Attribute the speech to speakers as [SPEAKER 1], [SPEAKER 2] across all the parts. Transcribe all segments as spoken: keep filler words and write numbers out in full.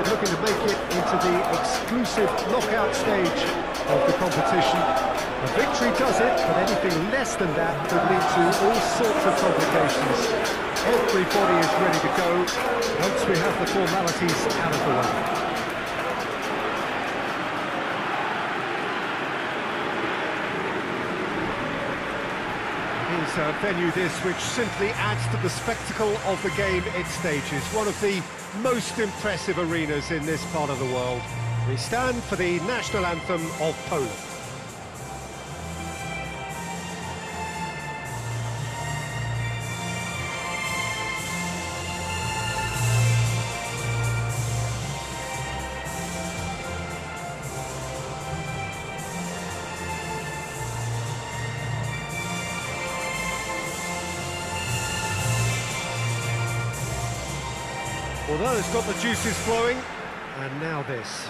[SPEAKER 1] side looking to make it into the exclusive knockout stage of the competition. A victory does it, but anything less than that could lead to all sorts of complications. Everybody is ready to go once we have the formalities out of the way. It's a venue this which simply adds to the spectacle of the game it stages. One of the most impressive arenas in this part of the world. We stand for the national anthem of Poland. Well, it's got the juices flowing, and now this.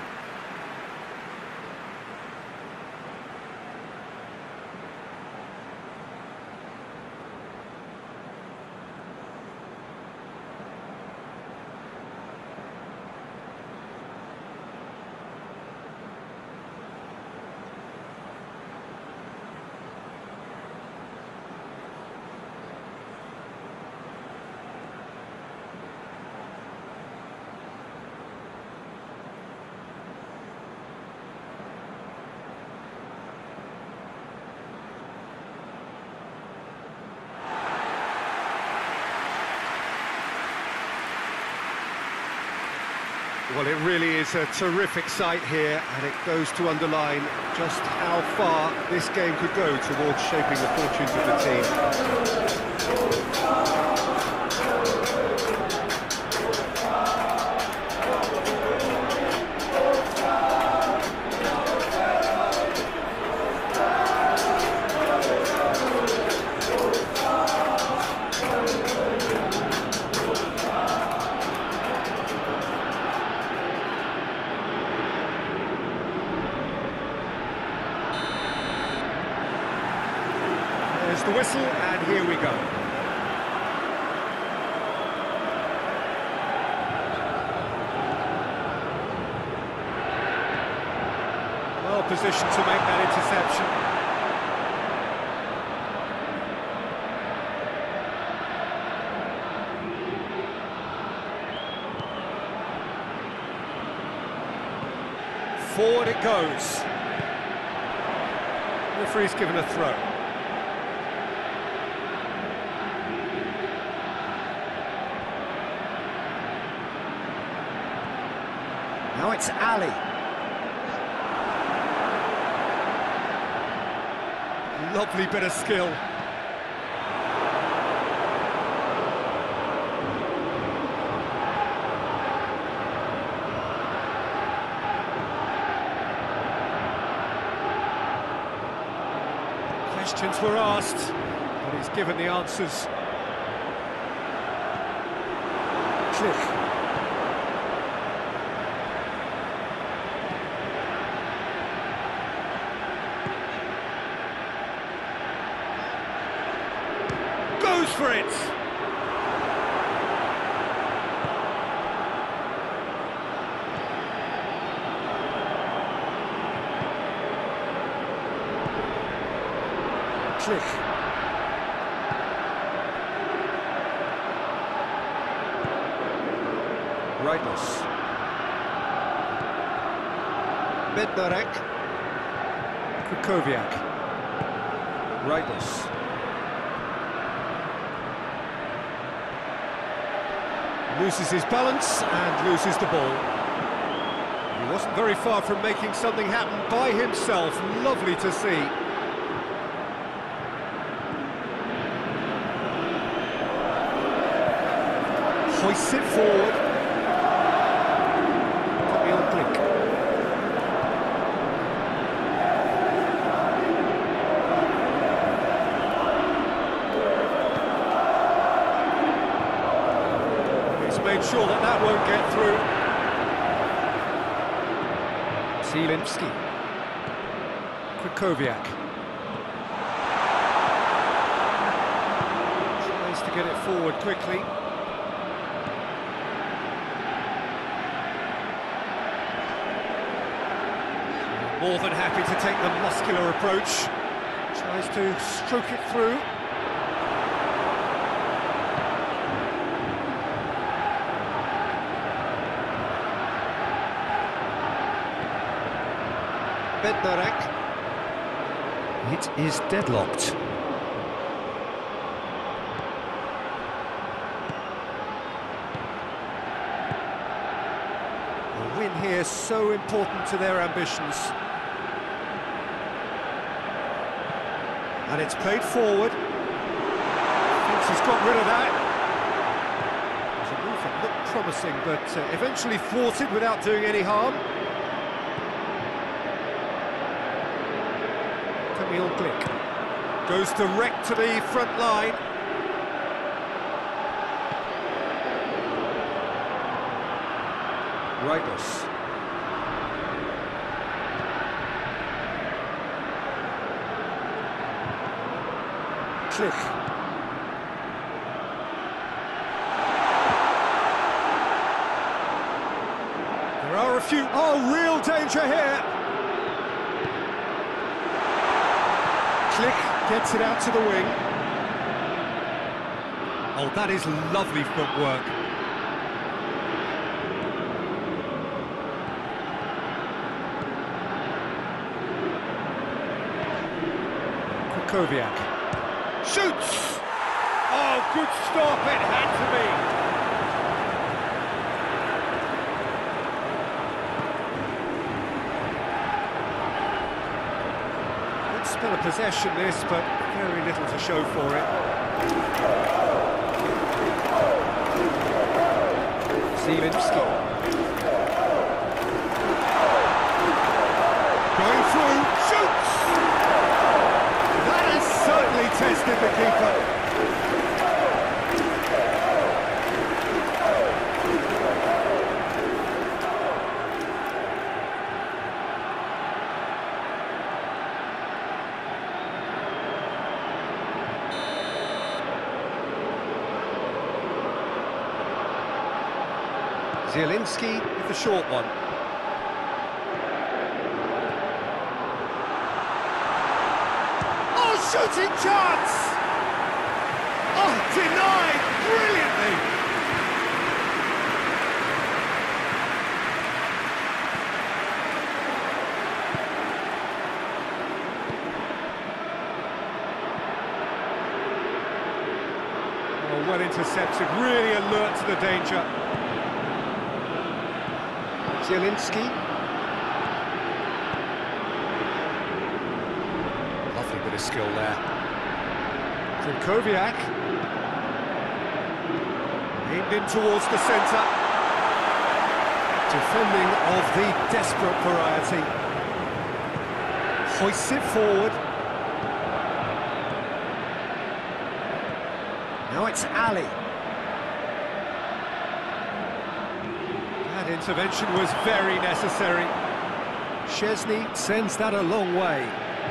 [SPEAKER 1] Well, it really is a terrific sight here, and it goes to underline just how far this game could go towards shaping the fortunes of the team. There's the whistle, and here we go. Well positioned to make that interception. Forward it goes. The referee's given a throw. Now it's Ali. Lovely bit of skill. Questions were asked, but he's given the answers. Klich. Goes for it! Klich. Rightless. Bednarek. Krychowiak. Rightless. Loses his balance and loses the ball. He wasn't very far from making something happen by himself. Lovely to see. Hoists it forward. Kamil Glik. He's made sure that that won't get through. Zielinski. Krychowiak. Tries to get it forward quickly. More than happy to take the muscular approach. Tries to stroke it through. Bednarek. It is deadlocked. A win here so important to their ambitions. And it's played forward. Thinks he's got rid of that. There's a move that looked promising, but uh, eventually thwarted without doing any harm. Kamil Glik goes direct to the front line. Rydus. Klich. There are a few... Oh, real danger here! Klich gets it out to the wing. Oh, that is lovely footwork. Krychowiak shoots! Oh, good stop, it had to be! Good spell of possession this, but very little to show for it. Zielinski. Going through, shoots! That has certainly tested the keeper. Zielinski with the short one. Oh, shooting chance! Oh, denied brilliantly! Oh, well intercepted, really alert to the danger. Zielinski. Lovely bit of skill there. Krychowiak. Aimed in towards the centre. Defending of the desperate variety. Hoists it forward. Now it's Ali. That intervention was very necessary. Szczesny sends that a long way.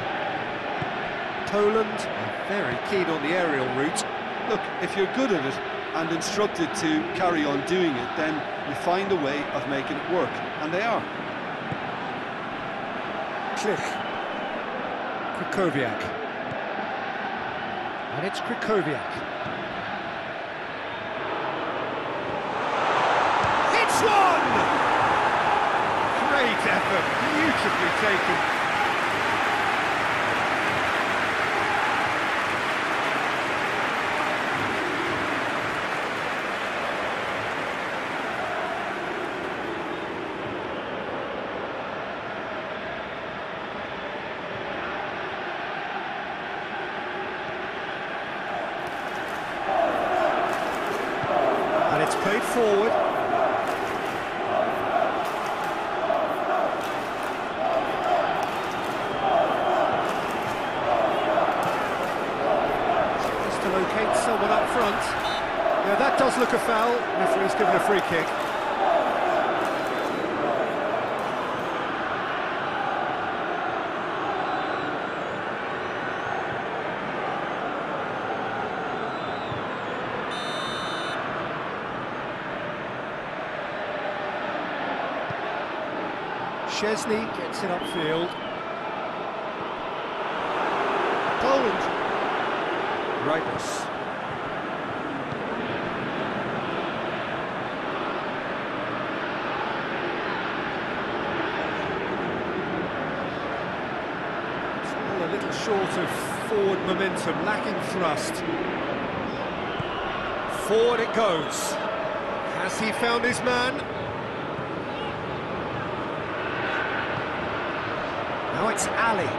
[SPEAKER 1] Poland are very keen on the aerial route.
[SPEAKER 2] Look, if you're good at it and instructed to carry on doing it, then you find a way of making it work, and they are.
[SPEAKER 1] Klich. Krychowiak. And it's Krychowiak. One! Great effort, beautifully taken. And it's played forward. Locate someone up front. Now that does look a foul. Referee's given a free kick. Szczesny gets it upfield. Poland. Rightness. Still a little short of forward momentum, lacking thrust. Forward it goes. Has he found his man? Now it's Ali.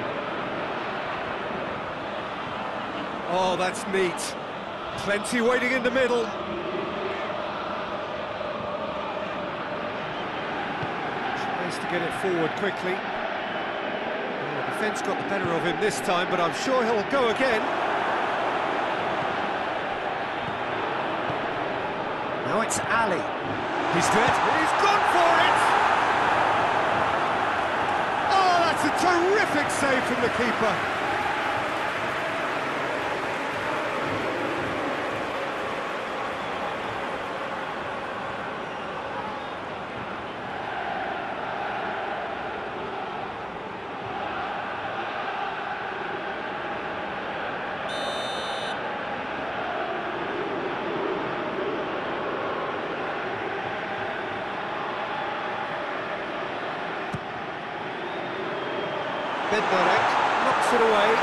[SPEAKER 1] Oh, that's neat. Plenty waiting in the middle. Tries to get it forward quickly. Well, the defence got the better of him this time, but I'm sure he'll go again. Now it's Ali. He's dead. He's gone for it! Oh, that's a terrific save from the keeper. Bednarek knocks it away.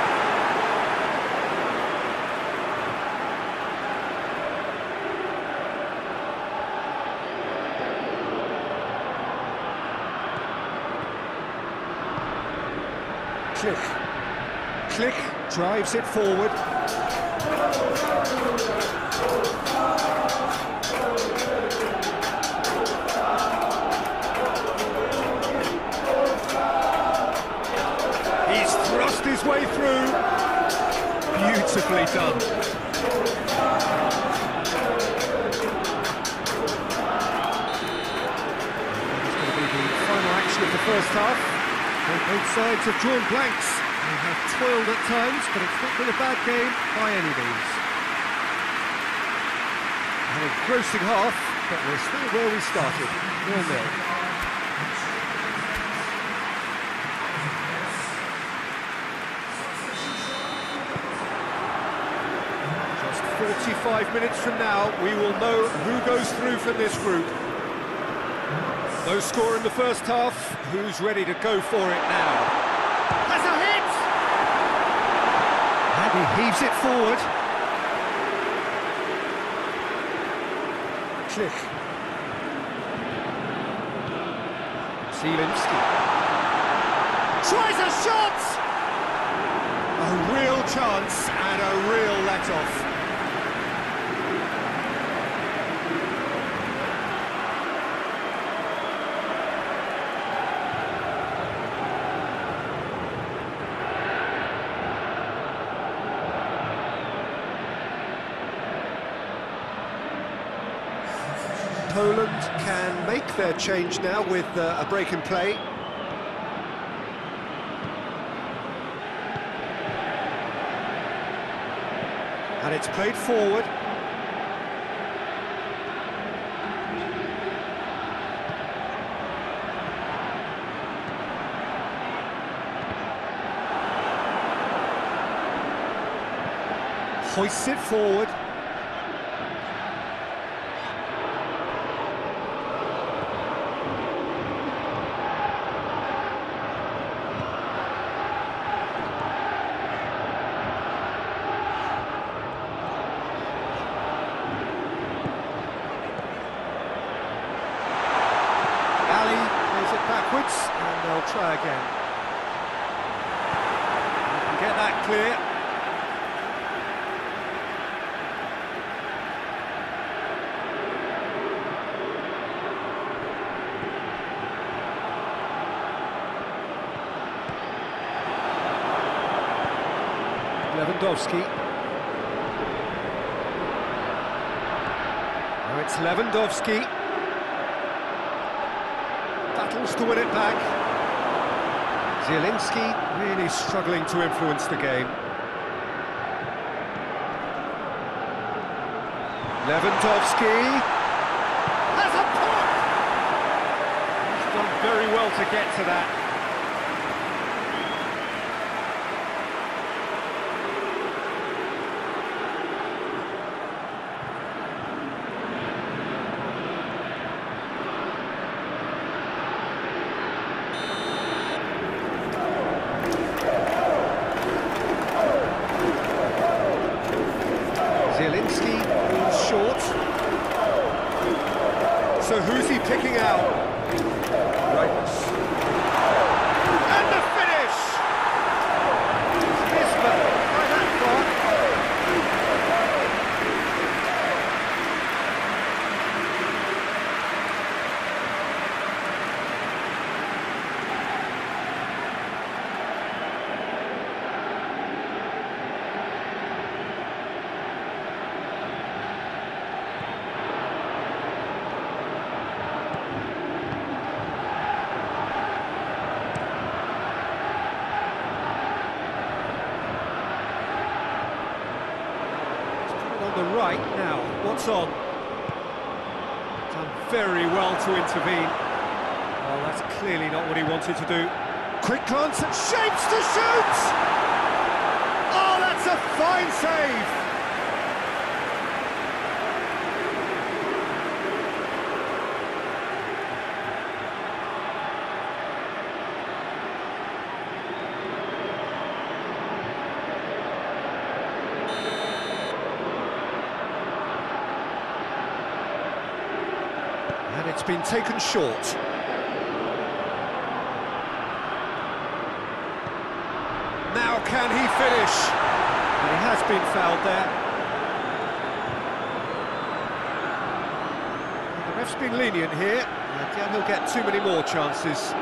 [SPEAKER 1] Klich. Klich drives it forward. His way through. Beautifully done. It's going to be the final action of the first half. Both sides have drawn blanks. They have toiled at times, but it's not been a bad game by any means. An engrossing half, but we're still where we started. nil nil. forty-five minutes from now, we will know who goes through from this group. No score in the first half. Who's ready to go for it now? Has a hit! And he heaves it forward. Klich. Zielinski. Tries a shot! A real chance and a real let-off. Poland can make their change now with uh, a break in play. And it's played forward. Hoists it forward. Backwards, and they'll try again. You can get that clear. Lewandowski. Now it's Lewandowski. Battles to win it back. Zielinski really struggling to influence the game. Lewandowski has a puck! He's done very well to get to that. Zielinski falls short. So who's he picking out? Ramos. And the finish! Isma by that far. On the right now, what's on? Done very well to intervene. Well, that's clearly not what he wanted to do. Quick glance at Shapes to shoot! Oh, that's a fine save! And it's been taken short. Now can he finish? And he has been fouled there. And the ref's been lenient here. I doubt he'll get too many more chances.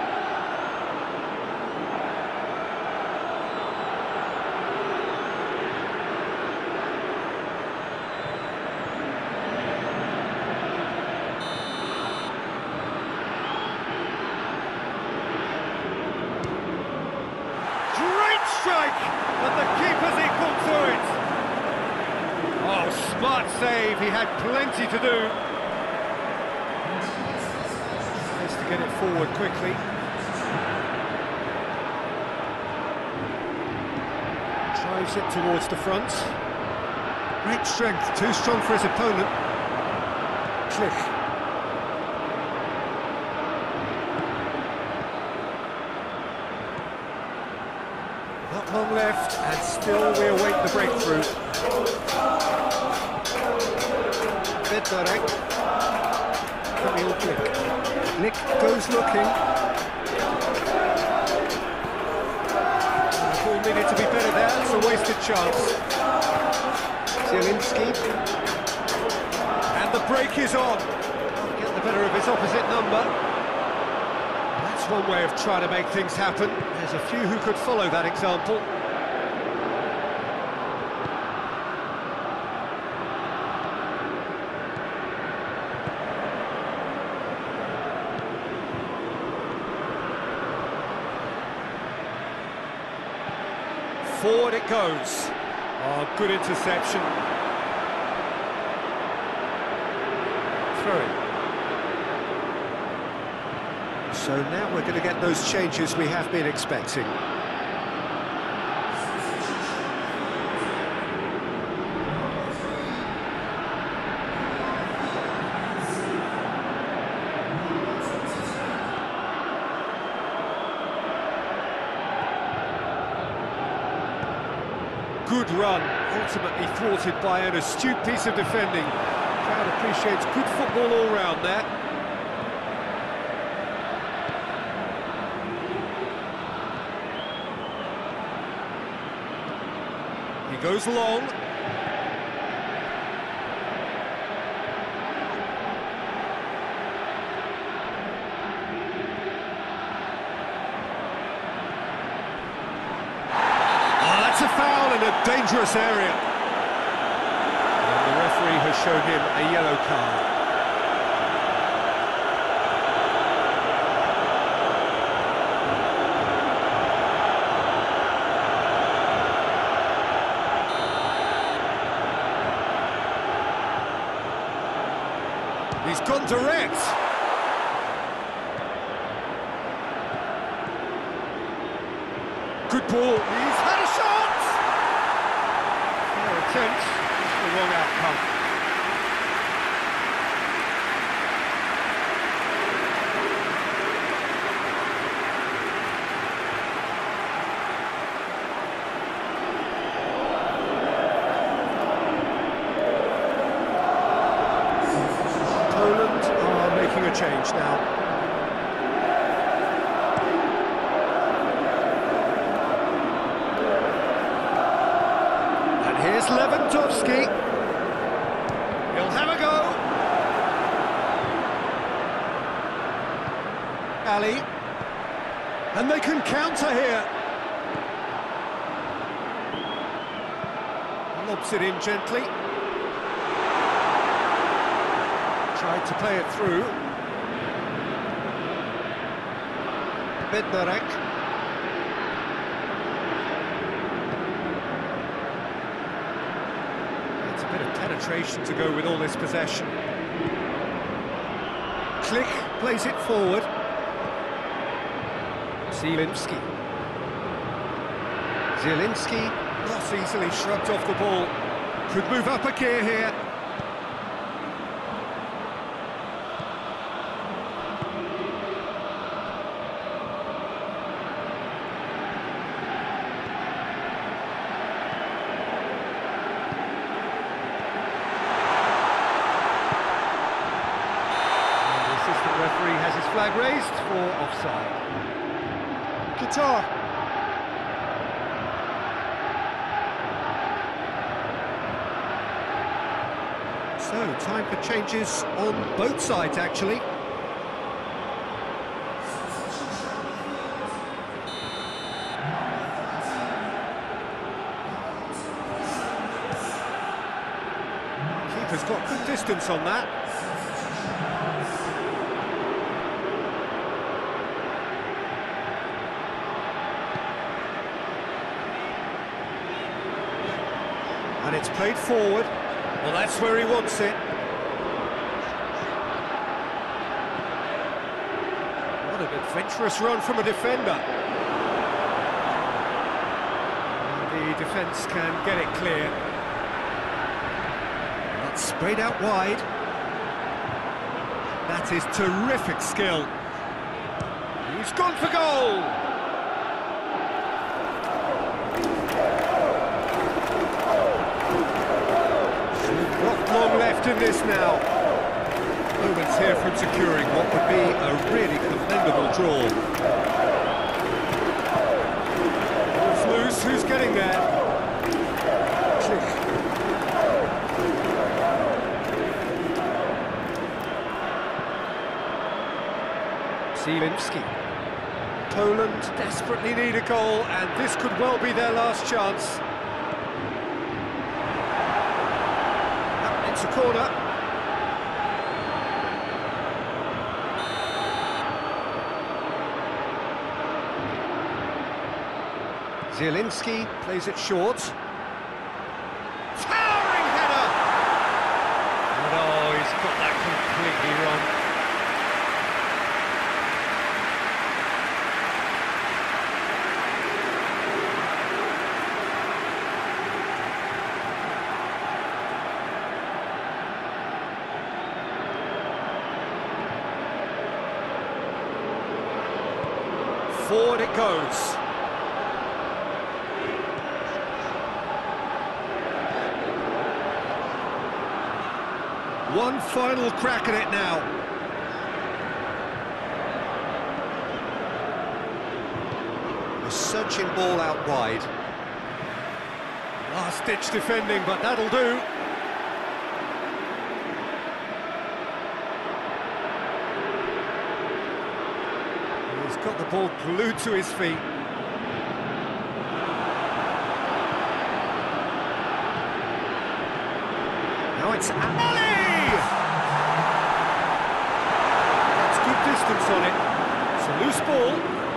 [SPEAKER 1] Strike, and the keeper's equal to it. Oh, smart save, he had plenty to do. Nice to get it forward quickly. Drives it towards the front. Great strength, too strong for his opponent. Klich. Not long left, and still we await the breakthrough. Bednarek. Kamil Klich. Klich goes looking. The ball needed to be better there, it's a wasted chance. Zielinski. And the break is on. Get the better of his opposite number. One way of trying to make things happen. There's a few who could follow that example. Forward it goes. Oh, good interception. Throw it. So now we're going to get those changes we have been expecting. Good run, ultimately thwarted by an astute piece of defending. Crowd appreciates good football all round there. He goes long. Oh, that's a foul in a dangerous area. And the referee has shown him a yellow card. He's gone direct. Good ball. He's had a shot! Fair attempt, just the wrong outcome. Poland are making a change now. Here's Lewandowski. He'll have a go. Ali. And they can counter here. Lobs it in gently. Tried to play it through. Bednarek. Penetration to go with all this possession. Klich plays it forward. Zielinski. Zielinski not easily shrugged off the ball. Could move up a gear here. Referee has his flag raised for offside. Qatar. So, time for changes on both sides, actually. Keeper's got good distance on that. And it's played forward. Well, that's where he wants it. What an adventurous run from a defender. And the defence can get it clear. That's sprayed out wide. That is terrific skill. He's gone for goal! Long left in this now. Moments here from securing what would be a really commendable draw. It's loose, who's getting there? Klich. Zielinski. Poland desperately need a goal, and this could well be their last chance. It's a corner. Zielinski plays it short. Towering header! And oh, he's got that completely wrong. Forward it goes. One final crack at it now. A searching ball out wide. Last-ditch defending, but that'll do. Got the ball glued to his feet. Now it's Ali! That's good distance on it. It's a loose ball.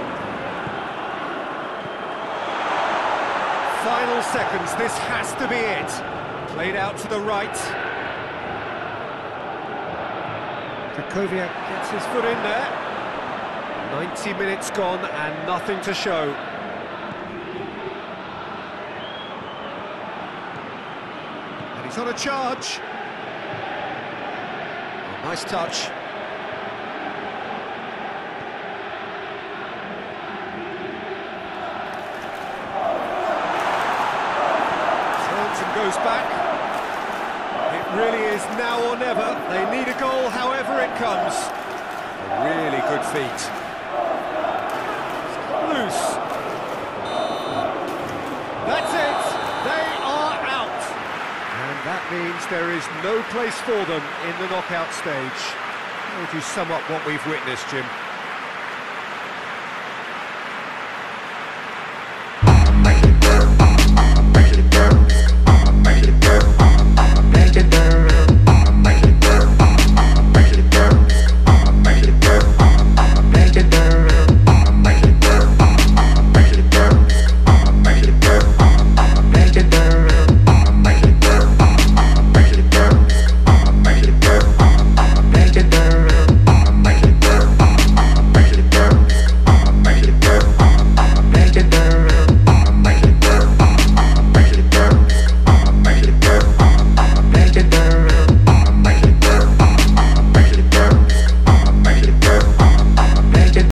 [SPEAKER 1] Final seconds, this has to be it. Played out to the right. Krychowiak gets his foot in there. ninety minutes gone and nothing to show. on a charge. Oh, nice touch. Turns and goes back. It really is now or never. They need a goal however it comes. A really good feat. Loose. That's it. They are out. And that means there is no place for them in the knockout stage. How would you sum up what we've witnessed, Jim?